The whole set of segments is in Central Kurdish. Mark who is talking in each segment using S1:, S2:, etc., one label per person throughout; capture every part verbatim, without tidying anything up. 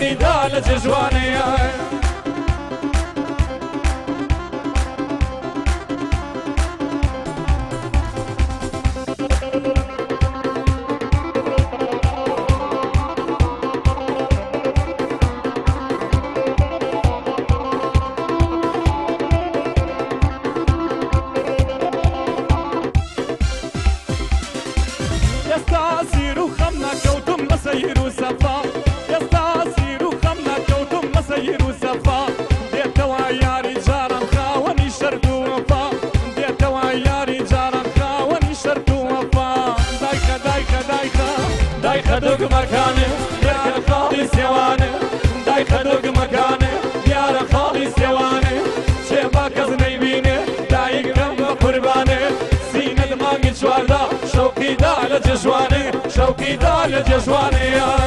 S1: شوقي دا لجواني خدوق مكانه يا خالي سوانه داي خدوق مكانه يا خالي سوانه شباك زني بينه داي قلب قربانه سينه دماغ شواردا شوقي دا لجوانه شوقي دا لجوانه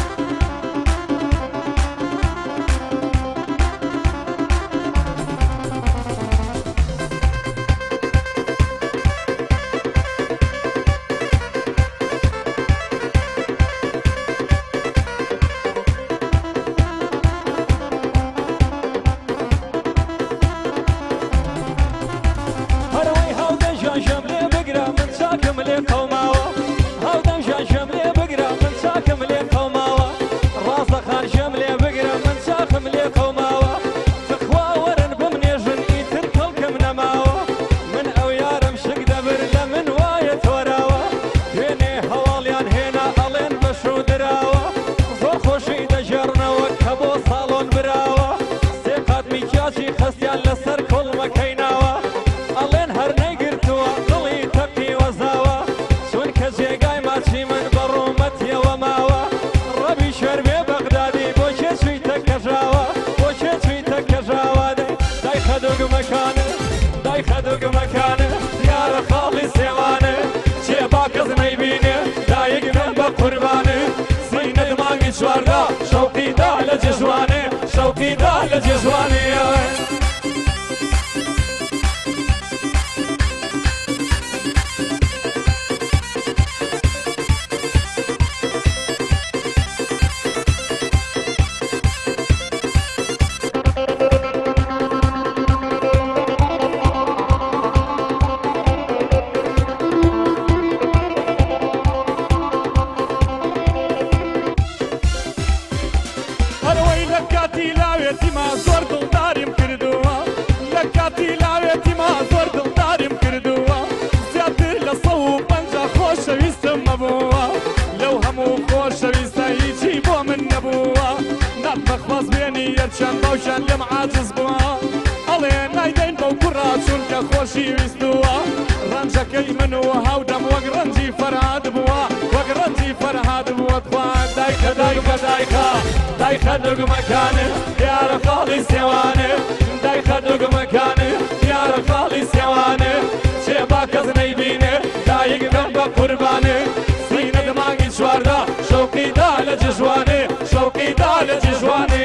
S1: خدوق مكانه يا خالي سوانه شباك زني بينه دايق من بقربانه سينه دماغ شواردا شوقي دا لجوانه شوقي دا لجوانه چند باوشان لم عاجز بوا ئەڵێ نایدەین بەو کوڕا چونکە خۆشی ویستووە ڕەنجەکەی من و هەودەم وەک ڕەنجی فەرهاد بووە وەک ڕەنجی فەرهاد بووە توان دایکە دایکە دایکە دایکە دوگمەکانە دیارە خاڵی سێوانە دایکە دوگمەکانە دیارە خاڵی سێوانە چێبا کەس نەیبینێ دایک بن بە قوربانە سینە دماغی چواردا شەوقی دا لە جژوانێ شەوقی دا لە جژوانێ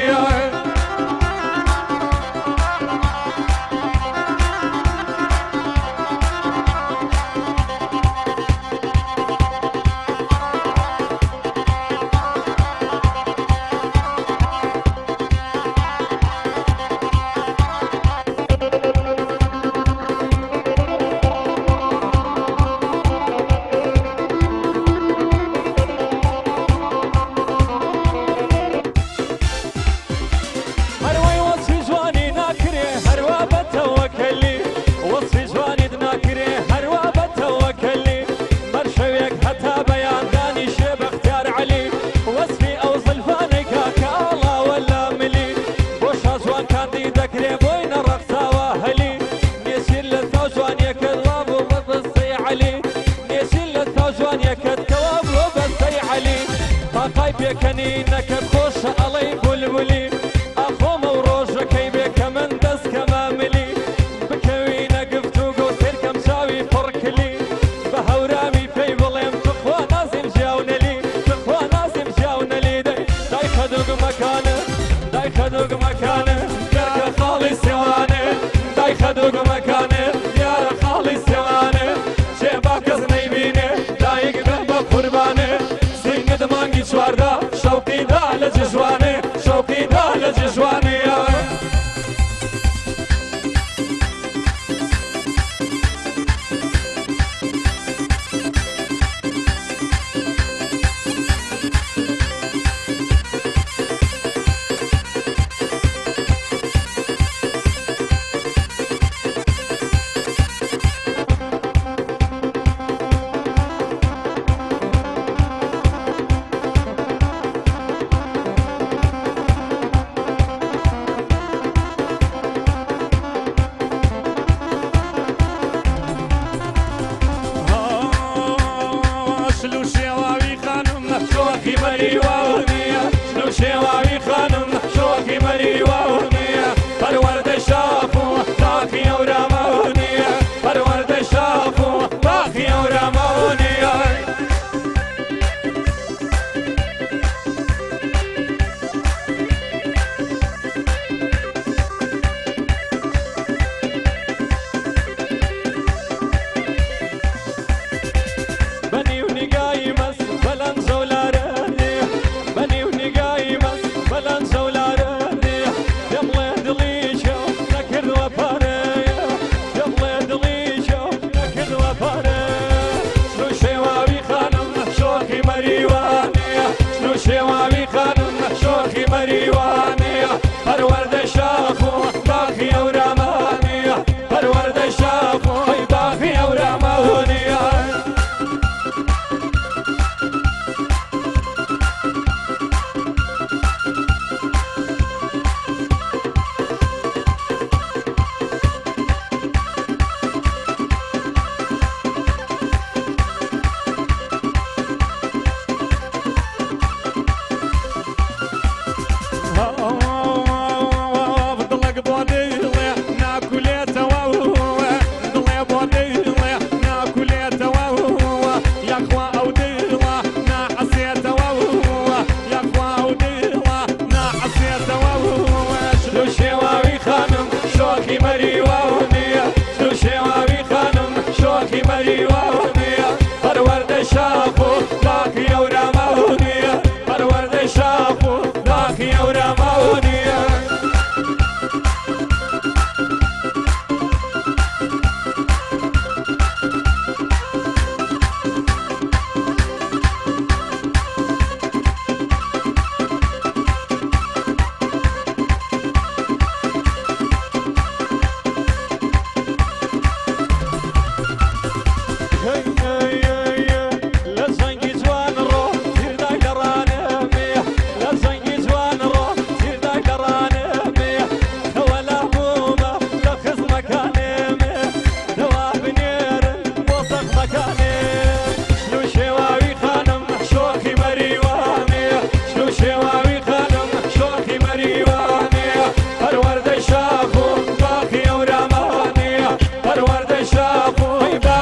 S1: بێکەنی نەکەت خۆشە ئەڵەی بولبولی ئەخۆمە و ڕۆژەکەی بێکە من دەست کەماملی بکەوینە گفتوگۆ سێرکەم چاوی پڕکلی بە هەورامی پێی بڵێم بخوا نازیم ژیاونەلی بخوا نازیم ژیاونەلی دەی دای خەدوگمەکانە دای خەدوگمەکانە گەرکە خاڵی سێوانە دای خەدوگمەکانە دیارە خاڵی سێوانە چێبا کەس نەیبینێ دایک بن بە قوربانە سینگە دمانگی چواردا شوقي دا لجوانه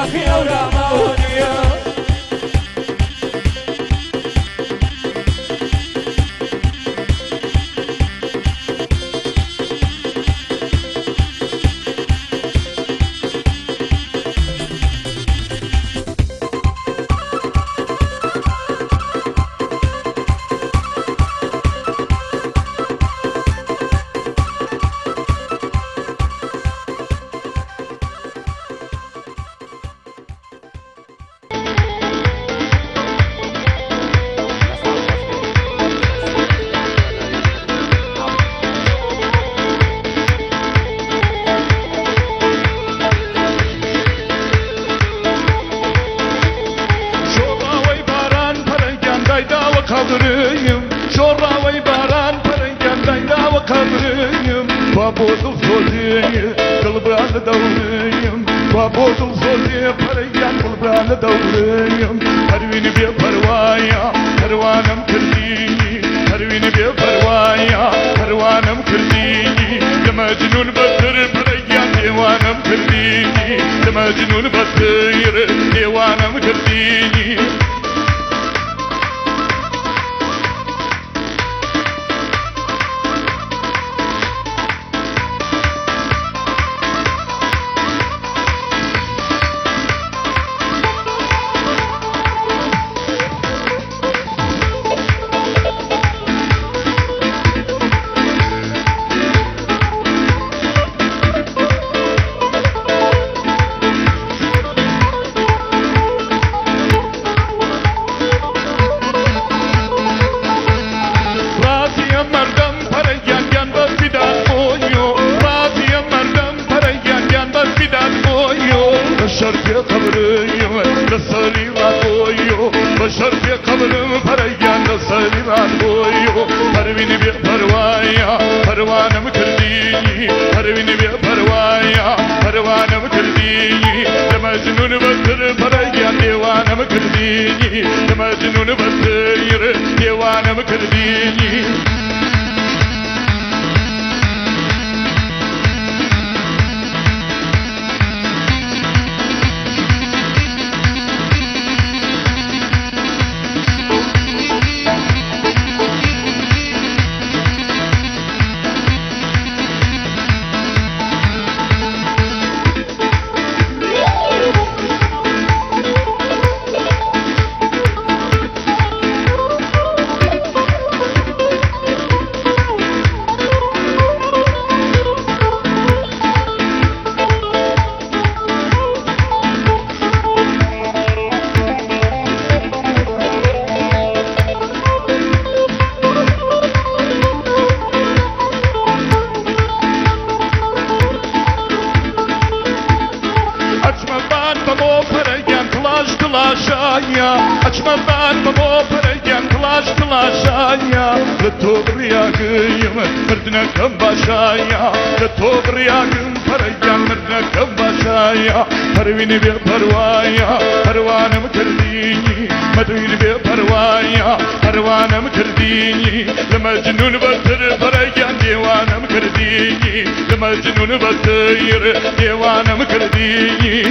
S1: باخي أورا ماونيا
S2: Kabrıyım, şorra ve baran parayken dayda ve kabrıyım. Babodul soziye, kılbranı davrıyım. Babodul soziye, parayken kılbranı davrıyım. Pervini bir parvaya, pervanım kırdini. Pervini bir parvaya, pervanım kırdini. Demecnun batır parayken divanım kırdini. Demecnun batır divanım kırdini. Başarıya kabrıyım, nasarılar boyu. Başarıya kabrım, parayan nasarılar boyu. Pervini bir parvaya, pervanım kırdini. Pervini bir parvaya, pervanım kırdini. Demecnun batır, parayan divanım kırdini. Demecnun batır, divanım kırdini. Açmadan babo parayken kılaş kılaşanya. Letobriya gıyım mırdına kambaşaya. Letobriya gıyım parayken mırdına kambaşaya. Pervini bir parvaya, pervanım kırdini. Medvini bir parvaya, pervanım kırdini. Lemecnun batır parayken divanım kırdini. Lemecnun batır divanım kırdini.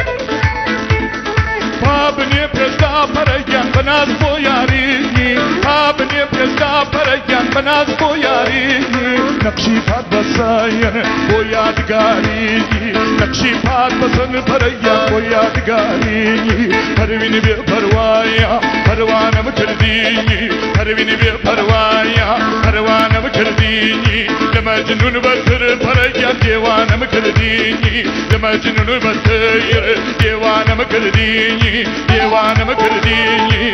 S2: Parayken bana bu yarini بویا بنی پێشدا پەرەگیان بەناز بۆ یاری نەقشی پات بەسایەن بۆ یادگاری نەقشی پات بەسەن پەرەگیان بۆ یادگاری پەروینی بێ پەروایە پەروانە بکردینی پەروینی بێ پەروایە پەروانە بکردینی لە مەجنون بەتر پەرەگیان دێوانە بکردینی لە مەجنون بەتر دێوانە بکردینی دێوانە بکردینی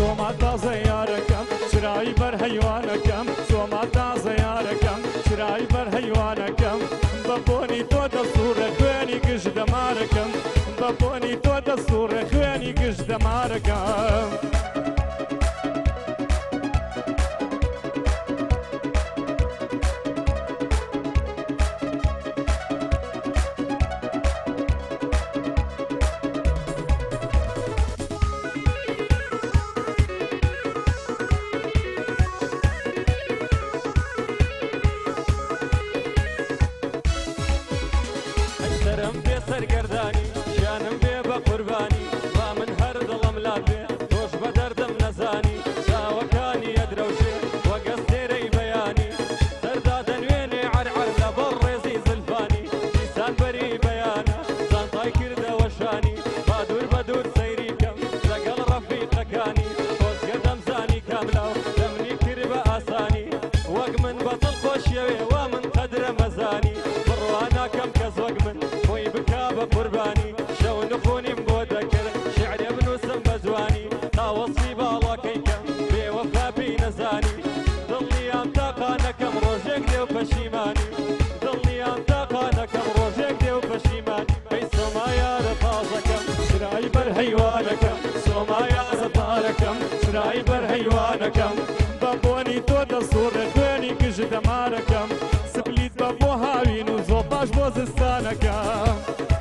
S1: سۆما تازە یارەکەم چرای بەر هەیوانەکەم سۆما تازە یارەکەم چرای بەر هەیوانەکەم بە بۆنی تۆ دەسوڕە خوێنی گشت دەمارەکەم بە بۆنی تۆ دەسوڕە خوێنی گشت دەمارەکەم سەرگەردانی ژیانم بێ بە قوربانی با من هەر دڵم لات بێ تۆش بە دەردم نەزانی چاوەکانی ئەدرەوشێ وەگەستێرەی بەیانی سەردا دەنوێنێ عەرعەر لە بەڕ ڕێزی زلفانی دیسان بەری بەیانە زانتای کردەوە شانی با دوور بە دوور سەیری کەم لەگەڵ ڕەفیقەکانی خۆزگە دەمزانی کاملاو دەمنی کرد بە ئاسانی وەک من بەدڵ خۆشیەوێ وا من قەدرە مەزانی بڕوا ناکەم کەس وەک من خۆی بکا بە قوربانی شەو نخۆنیم بۆ دەکرد شعرێ بنووسم بە جوانی تا وەسفی باڵاکەی کەم بێوەفا پێی نەزانی دڵنیام تاقانەکەم ڕۆژێک دێ و پەشیمانی دڵنیام تاقانەکەم ڕۆژێک دێ و پەشیمانی ئەی سۆما یارە تازەکەم چرای بەر هەیوانەکەم سۆما یارە تارەکەم چرای بەر هەیوانەکەم بە بۆنی تۆ دەسوڕە خوێنی گشت دەمارەکەم سپلیت بە بۆ هاوین و زۆ باش بۆ زستانەکەم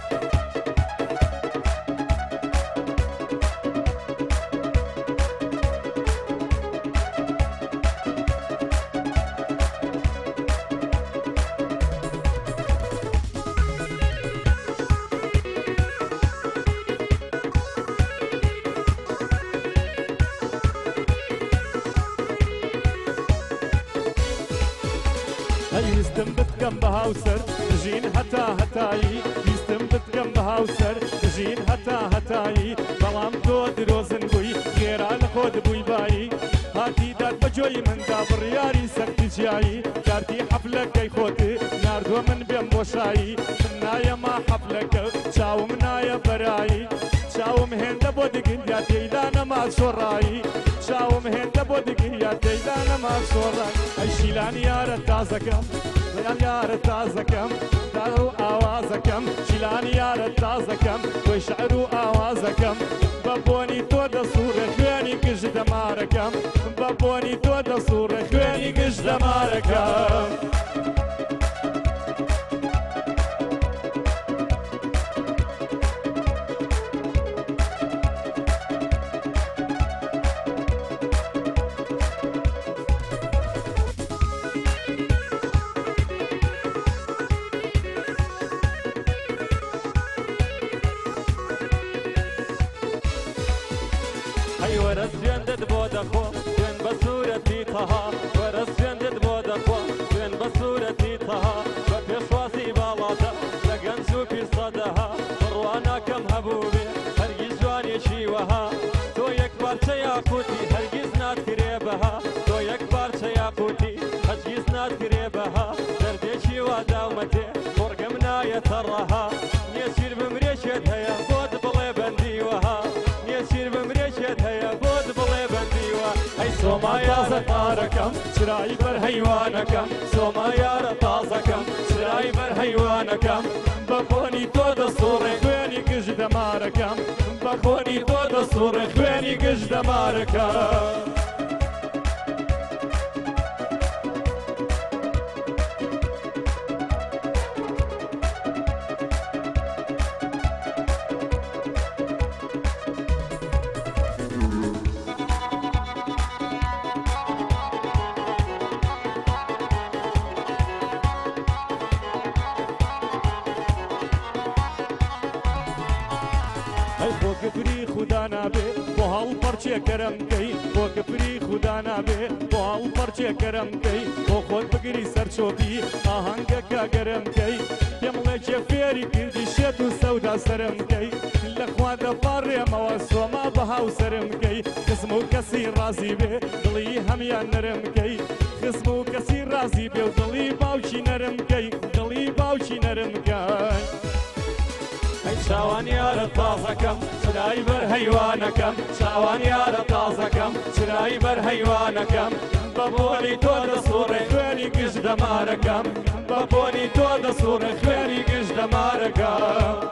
S1: ویستم بتکەم بە هاوسەر ژین هەتا هەتایی ویستم بتکەم بە هاوسەر ژین هەتا هەتایی بەڵام تۆ درۆزن بووی خێرا لە خۆت بووی بایی هاتی داد بە جۆی مندا بڕیاری سەرتی جیایی کارتی حەفلەکەی خۆت ناردووە من بێم بۆشایی من نایە ما حەفلەکە چاوم نایە بەرایی چاوم هێندە بۆ دگریا تێیدا نەما شۆڕایی چاوم هێندە بۆ دگریا تێیدا نەما شۆڕایی ئەی شیلان یارە تازەکەم بەیان یارە تازەکەم داڵ و ئاوازەکەم شیلان یارە تازەکەم تۆی شەعر و ئاوازەکەم بە بۆنی تۆ دەسوڕە خوێنی گشت دەمارەکەم بە بۆنی تۆ دەسوڕە خوێنی گشت دەمارەکەم وەرە سوێندت بۆ دەخۆ سوێن بە سوورەتی تەها وەرە سوێندت بۆ دەخۆ سوێن بە سوورەتی تەها بە پێشواسی باڵاتە لە گەنج و پیرسەدەها بڕوا ناکەم هەبوو بێ هەرگیز جوانێکی وەها تۆ یەک پارچە یاقوتی هەرگیز ناتکرێ بەها تۆ یەک پارچە یاقوتی هەرگیز ناتکرێ بەها دەردێکی وا داومەتێ خۆرگەم نایەتە ڕەها نییە سیر بمرێکێت هەیە بۆت بڵێ بەندی وەها نییە سیر بمرێکێت هەیە بۆت بڵێ بەندیوە ئەی سۆما یارە تارەکەم چرای بەر هەیوانەکەم سۆما یارە تازەکەم چرای بەر هەیوانەکەم بە بۆنی تۆ دەسوڕێ خوێنی گشت دەمارەکەم بە بۆنی تۆ دەسوڕێ خوێنی گشت دەمارەکەم بۆ گفری خوددا نابێ بۆ هەڵ پەرچێکەرەمکەی بۆ گفری خوددا نابێ بۆ هەڵ پەرچێکەرەمکەی بۆ خۆت بگری سەرچۆپی ئاهەنگەکە گەرمکەی پێمڵێکێ فێری کردی شێت و سەودا سەرمکەی لەخوا دەپاڕێمەوە سۆما بە هاوسەرمکەی خزم و کەسی ڕازی بێ دڵی هەمیان نەرمکەی خزم و کەسی ڕازی بێ و دڵی باوکی نەرمکەی دڵی باوکی نەرمکەی چاوان یارە تازەکەم چرای بەر هەیوانەکەم چاوان یارە تازەکەم چرای بەر هەیوانەکەم بە بۆنی تۆ دەسوڕێ خوێنی گشت دەمارەکەم بە بۆنی تۆ دەسوڕێ خوێنی گشت دەمارەکەم